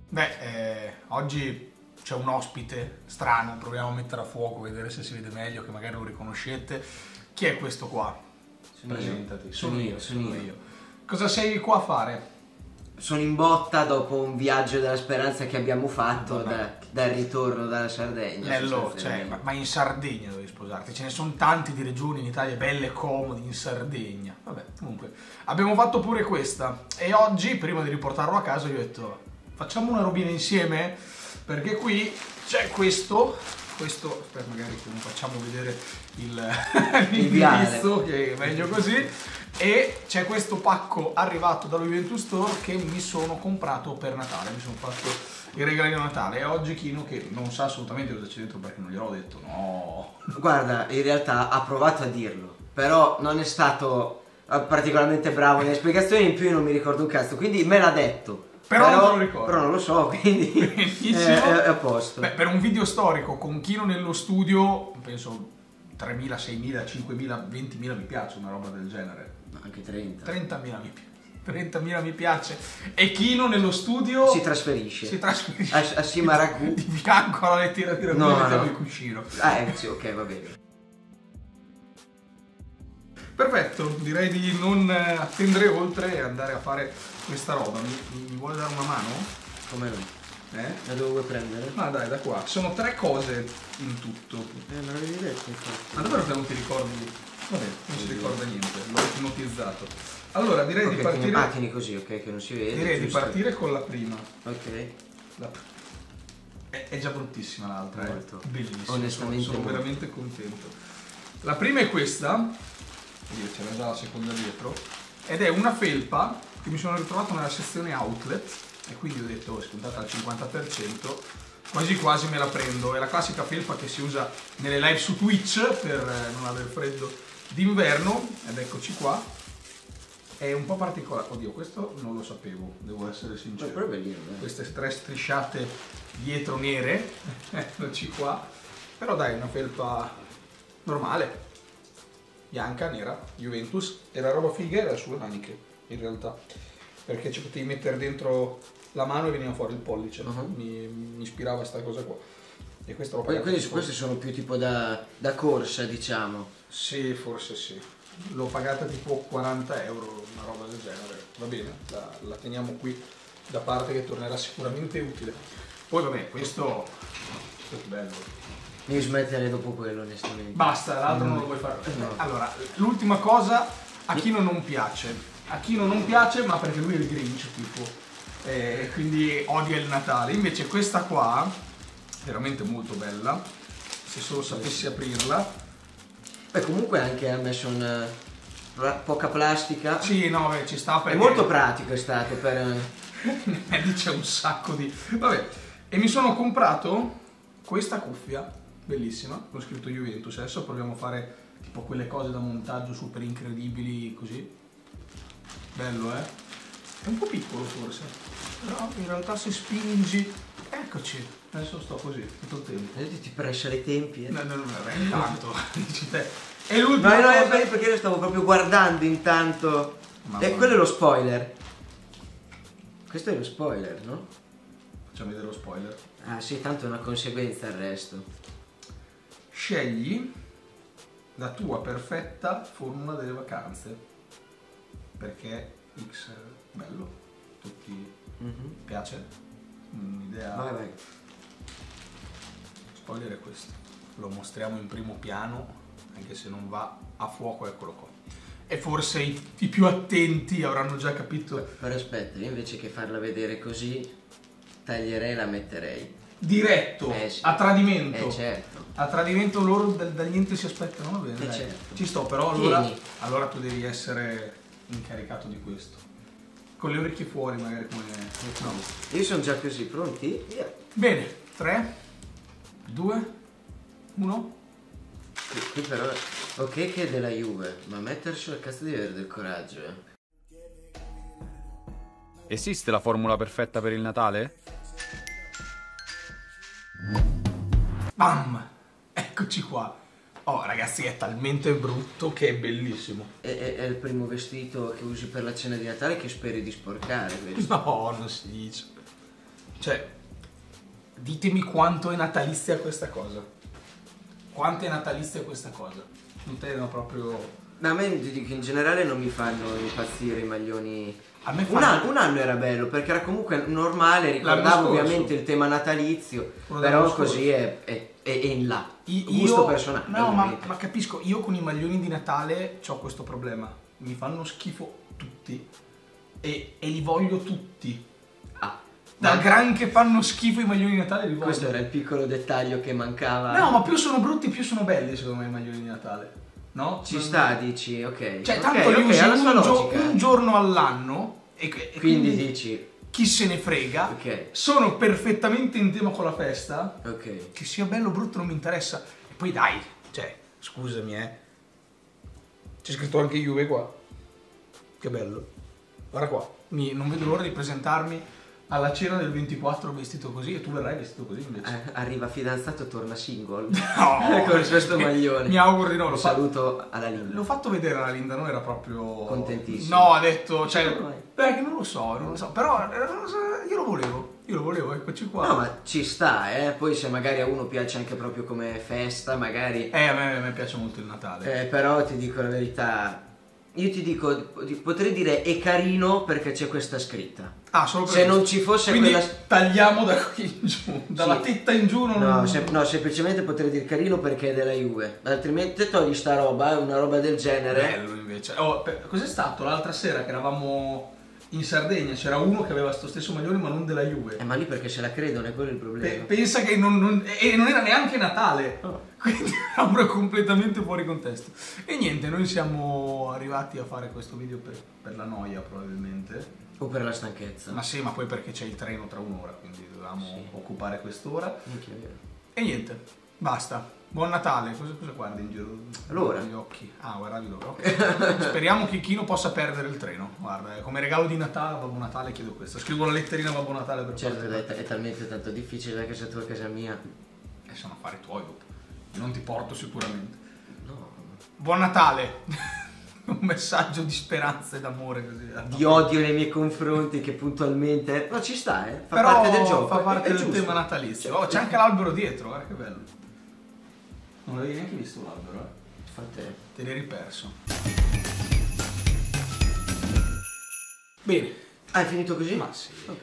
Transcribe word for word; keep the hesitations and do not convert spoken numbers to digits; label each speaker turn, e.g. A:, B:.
A: Beh, eh, oggi c'è un ospite strano, proviamo a mettere a fuoco, vedere se si vede meglio, che magari lo riconoscete. Chi è questo qua?
B: Sono
A: Presentati.
B: io.
A: Sono,
B: Sono
A: io,
B: io,
A: sono
B: sono
A: io.
B: io.
A: Cosa sei qua a fare?
B: Sono in botta dopo un viaggio della speranza che abbiamo fatto da, dal ritorno dalla Sardegna.
A: Bello, cioè, ma, ma in Sardegna devi sposarti. Ce ne sono tanti di regioni in Italia belle e comodi in Sardegna. Vabbè, comunque, abbiamo fatto pure questa. E oggi, prima di riportarlo a casa, io ho detto, facciamo una robina insieme? Perché qui c'è questo, questo, aspetta, magari non facciamo vedere l'indirizzo, che è meglio così, e c'è questo pacco arrivato dallo Juventus Store che mi sono comprato per Natale, mi sono fatto il regalino a Natale, e oggi Kino, che non sa assolutamente cosa c'è dentro perché non gliel'ho detto, no.
B: Guarda, in realtà ha provato a dirlo, però non è stato particolarmente bravo nelle spiegazioni, in più io non mi ricordo un cazzo, quindi me l'ha detto.
A: Però,
B: però
A: non te lo ricordo.
B: Però non lo so, quindi è, è, è a posto.
A: Beh, per un video storico con Kino nello studio, penso tremila, seimila, cinquemila, ventimila mi piace, una roba del genere.
B: Anche trenta.
A: trentamila mi piace. trentamila mi piace. E Kino nello studio
B: si trasferisce.
A: Si trasferisce.
B: A, assieme a Ragù.
A: Di fianco alla lettiera di Ragù,
B: no,
A: mettiamo
B: no.
A: il cuscino.
B: Ah, eh, sì, ok, va bene.
A: Perfetto, direi di non attendere oltre e andare a fare questa roba. Mi, mi vuole dare una mano?
B: Come no?
A: Eh?
B: La dove vuoi prendere?
A: Ma dai, da qua. Sono tre cose in tutto.
B: Eh, me l'avevi detto, infatti.
A: Ma davvero te non ti ricordi? Vabbè, non si ricorda niente, l'ho ipnotizzato. Allora, direi
B: okay,
A: di partire...
B: Ah, tieni così, ok, che non si vede.
A: Direi
B: giusto.
A: di partire con la prima.
B: Ok.
A: La... È, è già bruttissima l'altra, eh. Bellissima.
B: Onestamente
A: sono, sono veramente contento. La prima è questa. Io c'era già la seconda dietro. Ed è una felpa che mi sono ritrovato nella sezione outlet. E quindi ho detto, oh, è scontata al cinquanta per cento. Quasi quasi me la prendo. È la classica felpa che si usa nelle live su Twitch per eh, non aver freddo d'inverno. Ed eccoci qua. È un po' particolare. Oddio, questo non lo sapevo, devo essere sincero.
B: Però è bellino, eh.
A: Queste tre strisciate dietro nere. Eccoci qua. Però dai, una felpa normale. Bianca, nera, Juventus. E la roba figa era le sue maniche, in realtà. Perché ci potevi mettere dentro la mano e veniva fuori il pollice. Uh-huh. mi, mi ispirava sta cosa qua. E questo l'ho pagato.
B: Quindi questi sono più tipo da, da corsa, diciamo.
A: Sì, forse sì. L'ho pagata tipo quaranta euro, una roba del genere. Va bene, la, la teniamo qui da parte che tornerà sicuramente utile. Poi vabbè, questo, questo è bello.
B: Devi smettere dopo quello, onestamente.
A: Basta, l'altro mm. non lo vuoi fare.
B: No.
A: Allora, l'ultima cosa, a Kino non piace. A Kino non piace, ma perché lui è il Grinch, tipo. E quindi odia il Natale. Invece questa qua, veramente molto bella. Se solo sapessi aprirla.
B: Beh, comunque anche ha messo una poca plastica.
A: Sì, no, beh, ci sta perché...
B: È molto pratico, è stato per...
A: Lì c'è un sacco di... Vabbè, e mi sono comprato questa cuffia, bellissima, con scritto Juventus. Adesso proviamo a fare tipo quelle cose da montaggio super incredibili, così. Bello, eh? È un po' piccolo forse, però in realtà se spingi... Eccoci, adesso sto così, tutto il tempo.
B: Vedete, ti pressa i tempi, eh?
A: No, no, no, no, intanto, dici te. E l'ultima
B: no, no,
A: cosa...
B: perché io stavo proprio guardando intanto.
A: Mamma
B: E quello è lo spoiler. Questo è lo spoiler, no?
A: Facciamo vedere lo spoiler.
B: Ah sì, tanto è una conseguenza il resto.
A: Scegli la tua perfetta formula delle vacanze. Perché X è bello, tutti mm-hmm. piace? Un'idea.
B: Vai, vai.
A: Spoiler è questo. Lo mostriamo in primo piano, anche se non va a fuoco, eccolo qua. E forse i, i più attenti avranno già capito.
B: Però aspetta, io invece che farla vedere così, taglierei e la metterei.
A: Diretto,
B: eh, sì.
A: a tradimento.
B: Eh certo.
A: A tradimento loro da, da niente si aspettano, va bene.
B: Eh,
A: dai.
B: certo.
A: Ci sto, però allora, allora tu devi essere incaricato di questo. Con le orecchie fuori magari come... No.
B: Io sono già così, pronti? Yeah.
A: Bene, tre, due, uno.
B: Qui, qui però... Ok che è della Juve, ma metterci al cazzo di avere del coraggio, eh.
C: Esiste la formula perfetta per il Natale?
A: Bam! Eccoci qua. Oh ragazzi, è talmente brutto che è bellissimo.
B: È, è, è il primo vestito che usi per la cena di Natale che speri di sporcare, questo.
A: No, non si dice. Cioè, ditemi quanto è natalizia questa cosa. Quanto è natalizia questa cosa? Non te no proprio...
B: Ma a me ti dico, in generale non mi fanno impazzire i maglioni.
A: A me
B: Un
A: fanno...
B: anno, un anno era bello perché era comunque normale,
A: L'anno
B: ricordavo
A: scorso.
B: ovviamente il tema natalizio,
A: Quello
B: però
A: dell'anno
B: così è, è, è in là.
A: I-
B: Gusto
A: io-
B: personale.
A: No, ma,
B: ovviamente.
A: ma capisco, io con i maglioni di Natale ho questo problema. Mi fanno schifo tutti e, e li voglio tutti.
B: Ah,
A: Da
B: ma
A: gran che fanno schifo i maglioni di Natale li voglio.
B: questo era il piccolo dettaglio che mancava.
A: No, ma più sono brutti più sono belli secondo me i maglioni di Natale. No?
B: Ci
A: Non-
B: sta, dici, ok.
A: Cioè,
B: Ok,
A: tanto li
B: ok,
A: usi
B: ha la sua
A: un, gio-
B: logica.
A: un giorno all'anno e, e
B: Quindi dici,
A: chi se ne frega.
B: ok,
A: Sono perfettamente in tema con la festa.
B: ok.
A: Che sia bello o brutto non mi interessa. E poi dai, cioè, scusami, eh. C'è scritto anche Juve qua. Che bello. Guarda qua. Mi- non vedo l'ora di presentarmi alla cena del ventiquattro vestito così e tu verrai vestito così invece.
B: Eh, arriva fidanzato, torna single.
A: No,
B: Con questo maglione.
A: Mi auguro di no.
B: Un
A: L'ho, fa-
B: saluto alla Linda.
A: l'ho fatto vedere alla Linda, non era proprio...
B: Contentissimo.
A: No, ha detto, cioè...
B: Come mai?
A: Beh, non lo so, non lo so. Però eh, non lo so, io lo volevo. Io lo volevo, eccoci qua.
B: No, ma ci sta, eh. Poi se magari a uno piace anche proprio come festa, magari.
A: Eh, a me, a me piace molto il Natale.
B: Eh, però ti dico la verità. Io ti dico, potrei dire è carino perché c'è questa scritta.
A: Ah, solo per
B: Se
A: questo.
B: non ci fosse
A: Quindi
B: quella.
A: tagliamo da qui in giù, dalla
B: Sì.
A: tetta in giù non...
B: No, sem- no, semplicemente potrei dire carino perché è della Juve. Altrimenti togli sta roba, una roba del genere.
A: Bello invece. Oh, per- cos'è stato l'altra sera che eravamo in Sardegna? C'era uno che aveva sto stesso maglione ma non della Juve.
B: Eh, ma lì perché se la credono, è quello il
A: Pe-
B: problema.
A: pensa che non, non- e non era neanche Natale.
B: Oh.
A: Quindi era completamente fuori contesto. E niente, noi siamo arrivati a fare questo video per, per la noia probabilmente.
B: O per la stanchezza.
A: Ma sì, ma poi perché c'è il treno tra un'ora, quindi dovevamo
B: Sì.
A: occupare quest'ora.
B: Minchia, è vero.
A: E niente, basta. Buon Natale, cosa, cosa guardi in giro?
B: L'ora.
A: Gli occhi. Ah, guardavi l'ora. ok. Speriamo che Chino possa perdere il treno. Guarda, eh, come regalo di Natale, Babbo Natale chiedo questo. Scrivo la letterina a Babbo Natale per
B: Certo,
A: fare-
B: è, è talmente tanto difficile che sei tu a casa mia.
A: Eh, sono affari tuoi dopo. Io non ti porto sicuramente.
B: No.
A: Buon Natale! Un messaggio di speranza e d'amore così.
B: Di odio nei miei confronti che puntualmente. No, ci sta, eh. Fa
A: Però
B: parte del gioco.
A: fa parte
B: è
A: del
B: giusto.
A: tema natalizio. Oh, c'è anche l'albero dietro, guarda che bello. Non l'avevi neanche visto l'albero, eh?
B: Fa te.
A: Te l'eri perso. Bene.
B: Ah, è finito così?
A: Ma sì.